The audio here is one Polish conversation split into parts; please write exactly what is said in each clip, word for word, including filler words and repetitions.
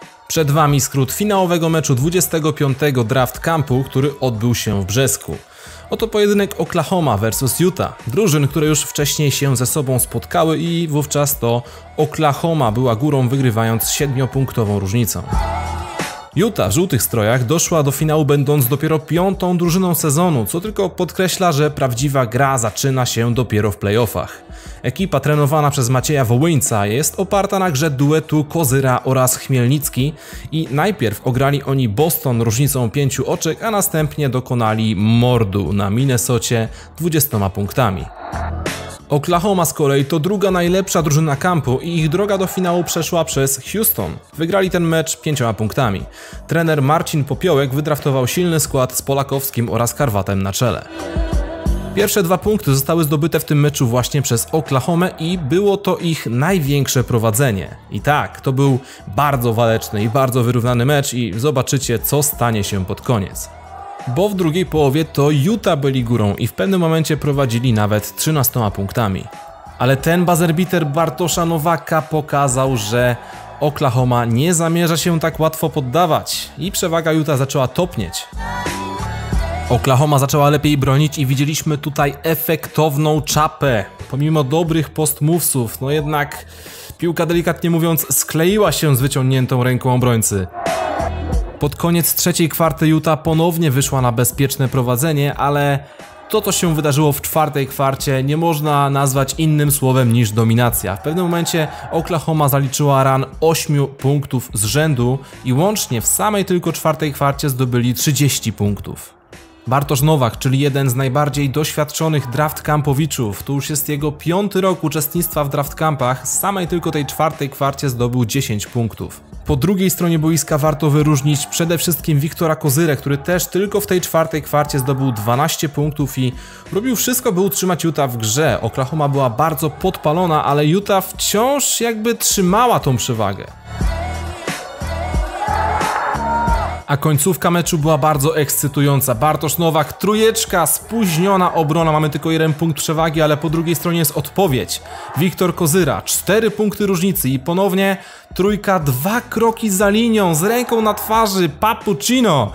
Przed Wami skrót finałowego meczu dwudziestego piątego Draft Campu, który odbył się w Brzesku. Oto pojedynek Oklahoma versus Utah, drużyn, które już wcześniej się ze sobą spotkały i wówczas to Oklahoma była górą, wygrywając siedmiopunktową różnicą. Utah w żółtych strojach doszła do finału będąc dopiero piątą drużyną sezonu, co tylko podkreśla, że prawdziwa gra zaczyna się dopiero w playoffach. Ekipa trenowana przez Macieja Wołyńca jest oparta na grze duetu Kozyra oraz Chmielnicki i najpierw ograli oni Boston różnicą pięciu oczek, a następnie dokonali mordu na Minnesocie dwudziestoma punktami. Oklahoma z kolei to druga najlepsza drużyna kampu i ich droga do finału przeszła przez Houston. Wygrali ten mecz pięcioma punktami. Trener Marcin Popiołek wydraftował silny skład z Polakowskim oraz Karwatem na czele. Pierwsze dwa punkty zostały zdobyte w tym meczu właśnie przez Oklahomę i było to ich największe prowadzenie. I tak, to był bardzo waleczny i bardzo wyrównany mecz i zobaczycie, co stanie się pod koniec. Bo w drugiej połowie to Utah byli górą i w pewnym momencie prowadzili nawet trzynastoma punktami. Ale ten buzzer-beater Bartosza Nowaka pokazał, że Oklahoma nie zamierza się tak łatwo poddawać i przewaga Utah zaczęła topnieć. Oklahoma zaczęła lepiej bronić i widzieliśmy tutaj efektowną czapę. Pomimo dobrych post-movesów, no jednak piłka delikatnie mówiąc skleiła się z wyciągniętą ręką obrońcy. Pod koniec trzeciej kwarty Utah ponownie wyszła na bezpieczne prowadzenie, ale to, co się wydarzyło w czwartej kwarcie, nie można nazwać innym słowem niż dominacja. W pewnym momencie Oklahoma zaliczyła run ośmiu punktów z rzędu i łącznie w samej tylko czwartej kwarcie zdobyli trzydzieści punktów. Bartosz Nowak, czyli jeden z najbardziej doświadczonych draft campowiczów, to już jest jego piąty rok uczestnictwa w draft campach, z samej tylko tej czwartej kwarcie zdobył dziesięć punktów. Po drugiej stronie boiska warto wyróżnić przede wszystkim Wiktora Kozyrę, który też tylko w tej czwartej kwarcie zdobył dwanaście punktów i robił wszystko, by utrzymać Utah w grze. Oklahoma była bardzo podpalona, ale Utah wciąż jakby trzymała tą przewagę. A końcówka meczu była bardzo ekscytująca. Bartosz Nowak, trójeczka, spóźniona obrona, mamy tylko jeden punkt przewagi, ale po drugiej stronie jest odpowiedź. Wiktor Kozyra, cztery punkty różnicy i ponownie trójka, dwa kroki za linią, z ręką na twarzy, Papuccino.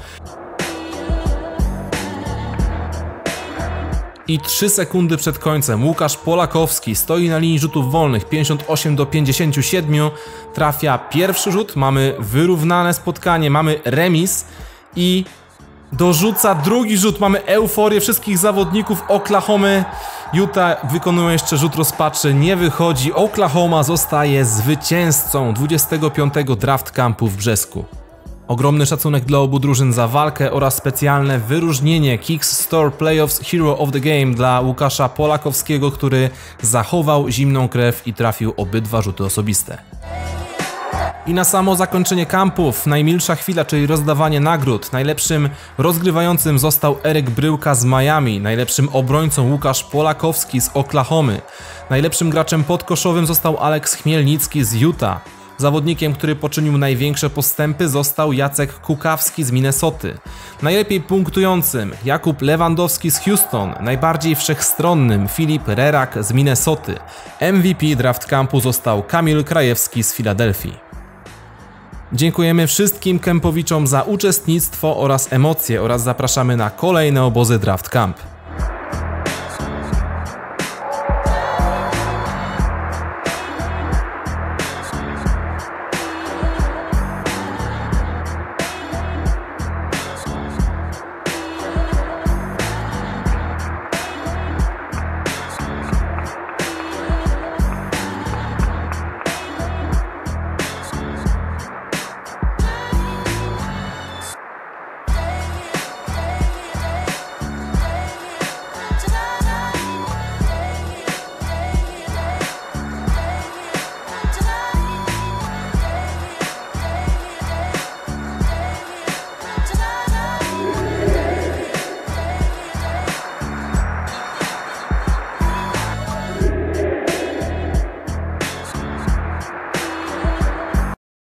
I trzy sekundy przed końcem Łukasz Polakowski stoi na linii rzutów wolnych, pięćdziesiąt osiem do pięćdziesięciu siedmiu, trafia pierwszy rzut, mamy wyrównane spotkanie, mamy remis i dorzuca drugi rzut, mamy euforię wszystkich zawodników Oklahomy. Utah wykonuje jeszcze rzut rozpaczy, nie wychodzi, Oklahoma zostaje zwycięzcą dwudziestego piątego Draft Campu w Brzesku. Ogromny szacunek dla obu drużyn za walkę oraz specjalne wyróżnienie Kicks Store Playoffs Hero of the Game dla Łukasza Polakowskiego, który zachował zimną krew i trafił obydwa rzuty osobiste. I na samo zakończenie kampów, najmilsza chwila, czyli rozdawanie nagród. Najlepszym rozgrywającym został Eryk Bryłka z Miami, najlepszym obrońcą Łukasz Polakowski z Oklahomy, najlepszym graczem podkoszowym został Alex Chmielnicki z Utah. Zawodnikiem, który poczynił największe postępy, został Jacek Kukawski z Minnesoty. Najlepiej punktującym Jakub Lewandowski z Houston, najbardziej wszechstronnym Filip Rerak z Minnesoty. M V P Draft Campu został Kamil Krajewski z Filadelfii. Dziękujemy wszystkim kempowiczom za uczestnictwo oraz emocje oraz zapraszamy na kolejne obozy Draft Camp.